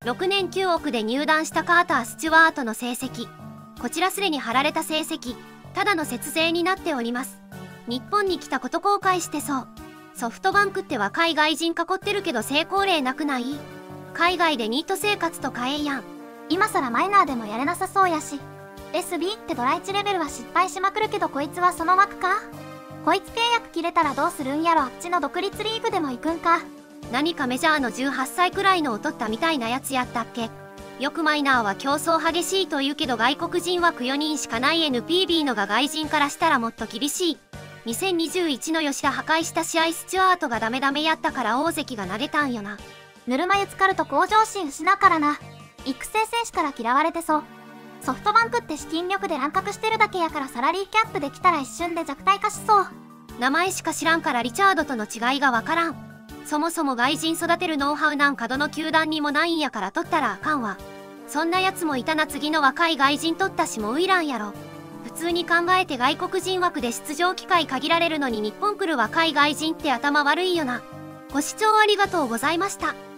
6年9億で入団したカーター・スチュワートの成績。こちらすでに貼られた成績、ただの節税になっております。日本に来たこと後悔してそう。ソフトバンクって若い外人囲ってるけど成功例なくない？海外でニート生活とかええやん。 今更マイナーでもやれなさそうやし。SB ってドラ1レベルは失敗しまくるけどこいつはその枠か？こいつ契約切れたらどうするんやろ。あっちの独立リーグでも行くんか？ 何かメジャーの18歳くらいのを取ったみたいなやつやったっけ？よくマイナーは競争激しいと言うけど外国人枠4人しかない NPB のが外人からしたらもっと厳しい。2021の吉田破壊した試合スチュアートがダメダメやったから大関が投げたんよな。 ぬるま湯浸かると向上心失うからな。育成選手から嫌われてそう。ソフトバンクって資金力で乱獲してるだけやからサラリーキャップできたら一瞬で弱体化しそう。 名前しか知らんからリチャードとの違いがわからん。そもそも外人育てるノウハウなんかどの球団にもないんやから取ったらあかんわ。そんなやつもいたな。次の若い外人取ったしもういらんやろ。普通に考えて外国人枠で出場機会限られるのに日本来る若い外人って頭悪いよな。ご視聴ありがとうございました。